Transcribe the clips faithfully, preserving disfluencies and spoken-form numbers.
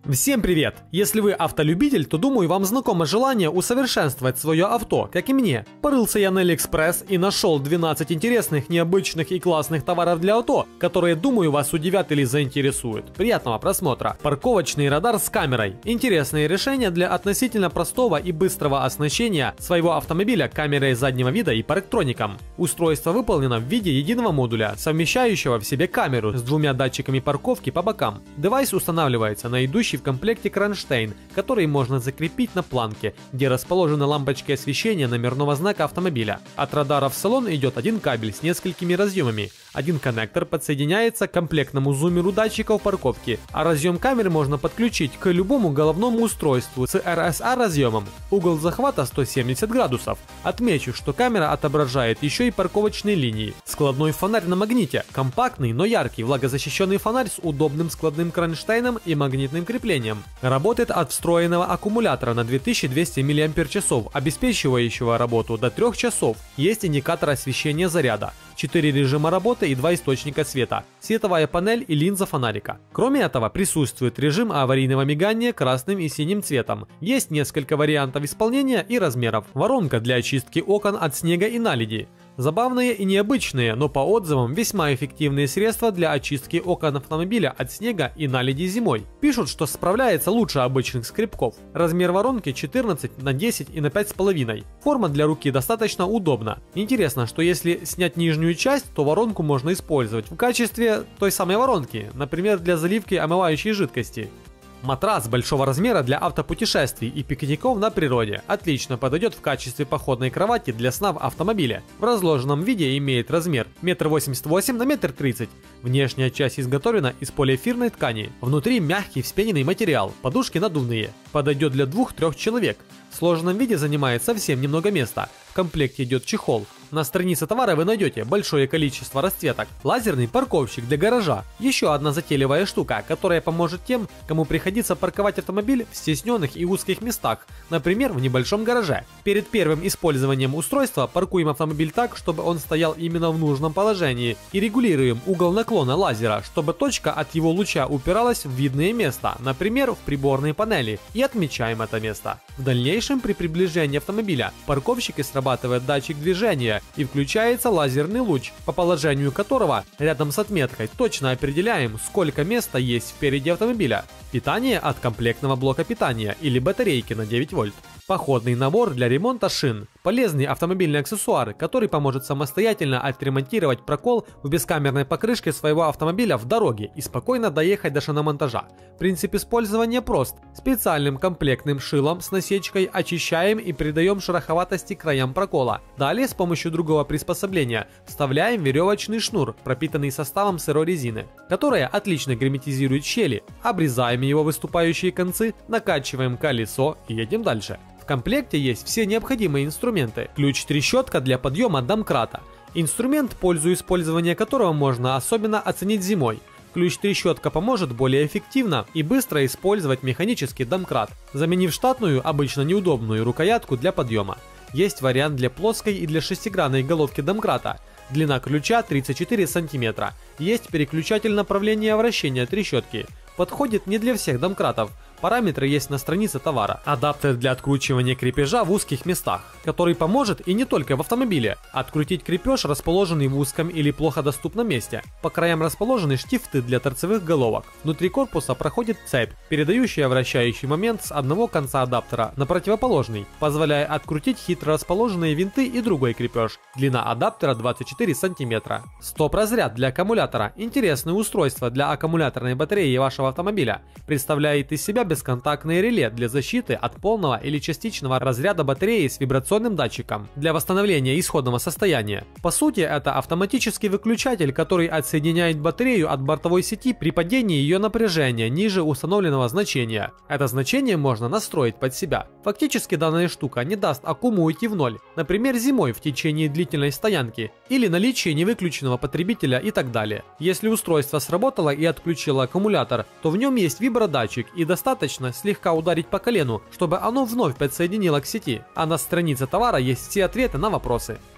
Всем привет! Если вы автолюбитель, то думаю, вам знакомо желание усовершенствовать свое авто, как и мне. Порылся я на AliExpress и нашел двенадцать интересных, необычных и классных товаров для авто, которые, думаю, вас удивят или заинтересуют. Приятного просмотра! Парковочный радар с камерой. Интересное решение для относительно простого и быстрого оснащения своего автомобиля камерой заднего вида и парктроником. Устройство выполнено в виде единого модуля, совмещающего в себе камеру с двумя датчиками парковки по бокам. Девайс устанавливается на идущий в комплекте кронштейн, который можно закрепить на планке, где расположены лампочки освещения номерного знака автомобиля. От радара в салон идет один кабель с несколькими разъемами. Один коннектор подсоединяется к комплектному зумеру датчиков парковки, а разъем камеры можно подключить к любому головному устройству с эр эс а разъемом. Угол захвата сто семьдесят градусов. Отмечу, что камера отображает еще и парковочные линии. Складной фонарь на магните. Компактный, но яркий, влагозащищенный фонарь с удобным складным кронштейном и магнитным креплением. Работает от встроенного аккумулятора на две тысячи двести миллиампер-часов, обеспечивающего работу до трёх часов. Есть индикатор освещения заряда. четыре режима работы и два источника света, световая панель и линза фонарика. Кроме этого, присутствует режим аварийного мигания красным и синим цветом. Есть несколько вариантов исполнения и размеров. Воронка для очистки окон от снега и наледи. Забавные и необычные, но по отзывам весьма эффективные средства для очистки окон автомобиля от снега и наледи зимой. Пишут, что справляется лучше обычных скребков. Размер воронки четырнадцать на десять и на пять с половиной. Форма для руки достаточно удобна. Интересно, что если снять нижнюю часть, то воронку можно использовать в качестве той самой воронки, например, для заливки омывающей жидкости. Матрас большого размера для автопутешествий и пикников на природе. Отлично подойдет в качестве походной кровати для сна в автомобиле. В разложенном виде имеет размер метр восемьдесят восемь на метр тридцать. Внешняя часть изготовлена из полиэфирной ткани. Внутри мягкий вспененный материал, подушки надувные. Подойдет для двух-трех человек. В сложенном виде занимает совсем немного места. В комплекте идет чехол. На странице товара вы найдете большое количество расцветок. Лазерный парковщик для гаража. Еще одна затейливая штука, которая поможет тем, кому приходится парковать автомобиль в стесненных и узких местах, например, в небольшом гараже. Перед первым использованием устройства паркуем автомобиль так, чтобы он стоял именно в нужном положении, и регулируем угол наклона лазера, чтобы точка от его луча упиралась в видное место, например, в приборной панели, и отмечаем это место. В дальнейшем при приближении автомобиля в парковщике срабатывает датчик движения и включается лазерный луч, по положению которого рядом с отметкой точно определяем, сколько места есть впереди автомобиля. Питание от комплектного блока питания или батарейки на девять вольт. Походный набор для ремонта шин. Полезный автомобильный аксессуар, который поможет самостоятельно отремонтировать прокол в бескамерной покрышке своего автомобиля в дороге и спокойно доехать до шиномонтажа. Принцип использования прост. Специальным комплектным шилом с насечкой очищаем и придаем шероховатости краям прокола. Далее с помощью другого приспособления вставляем веревочный шнур, пропитанный составом сырой резины, которая отлично герметизирует щели. Обрезаем его выступающие концы, накачиваем колесо и едем дальше. В комплекте есть все необходимые инструменты. Ключ-трещотка для подъема домкрата. Инструмент, пользу использования которого можно особенно оценить зимой. Ключ-трещотка поможет более эффективно и быстро использовать механический домкрат, заменив штатную, обычно неудобную рукоятку для подъема. Есть вариант для плоской и для шестигранной головки домкрата. Длина ключа тридцать четыре сантиметра. Есть переключатель направления вращения трещотки. Подходит не для всех домкратов. Параметры есть на странице товара. Адаптер для откручивания крепежа в узких местах, который поможет и не только в автомобиле. Открутить крепеж, расположенный в узком или плохо доступном месте. По краям расположены штифты для торцевых головок. Внутри корпуса проходит цепь, передающая вращающий момент с одного конца адаптера на противоположный, позволяя открутить хитро расположенные винты и другой крепеж. Длина адаптера двадцать четыре сантиметра. Стоп-разряд для аккумулятора. Интересное устройство для аккумуляторной батареи вашего автомобиля. Представляет из себя бесконтактное реле для защиты от полного или частичного разряда батареи с вибрационным датчиком для восстановления исходного состояния. По сути, это автоматический выключатель, который отсоединяет батарею от бортовой сети при падении ее напряжения ниже установленного значения. Это значение можно настроить под себя. Фактически данная штука не даст аккуму уйти в ноль, например, зимой в течение длительной стоянки или наличие невыключенного потребителя и так далее. Если устройство сработало и отключило аккумулятор, то в нем есть вибродатчик и достаточно слегка ударить по колену, чтобы оно вновь подсоединило к сети. А на странице товара есть все ответы на вопросы.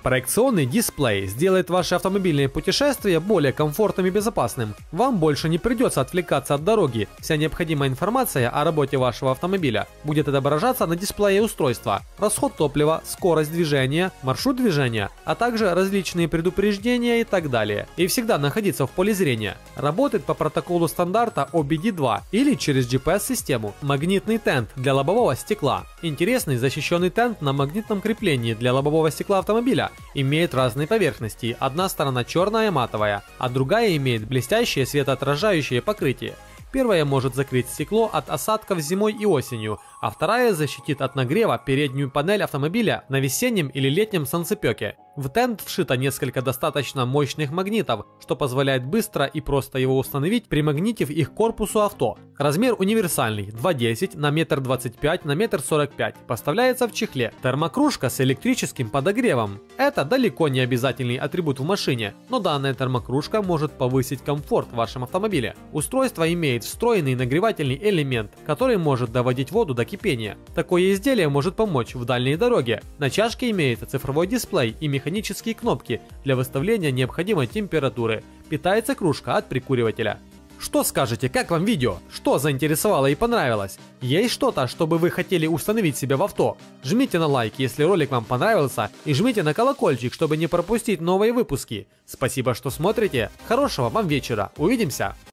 Проекционный дисплей сделает ваши автомобильные путешествия более комфортным и безопасным. Вам больше не придется отвлекаться от дороги. Вся необходимая информация о работе вашего автомобиля будет отображаться на дисплее устройства. Расход топлива, скорость движения, маршрут движения, а также различные предупреждения и так далее. И всегда находиться в поле зрения. Работает по протоколу стандарта о би ди два или через джи пи эс-систему. Магнитный тент для лобового стекла. Интересный защищенный тент на магнитном креплении для лобового стекла автомобиля. Имеет разные поверхности, одна сторона черная матовая, а другая имеет блестящее светоотражающее покрытие. Первая может закрыть стекло от осадков зимой и осенью, а вторая защитит от нагрева переднюю панель автомобиля на весеннем или летнем солнцепеке. В тент вшито несколько достаточно мощных магнитов, что позволяет быстро и просто его установить, примагнитив их к корпусу авто. Размер универсальный, два десять на метр двадцать пять на метр сорок пять, поставляется в чехле. Термокружка с электрическим подогревом. Это далеко не обязательный атрибут в машине, но данная термокружка может повысить комфорт в вашем автомобиле. Устройство имеет встроенный нагревательный элемент, который может доводить воду до кипения. Такое изделие может помочь в дальней дороге. На чашке имеется цифровой дисплей и механические кнопки для выставления необходимой температуры. Питается кружка от прикуривателя. Что скажете, как вам видео? Что заинтересовало и понравилось? Есть что-то, чтобы вы хотели установить себе в авто? Жмите на лайк, если ролик вам понравился, и жмите на колокольчик, чтобы не пропустить новые выпуски. Спасибо, что смотрите. Хорошего вам вечера. Увидимся!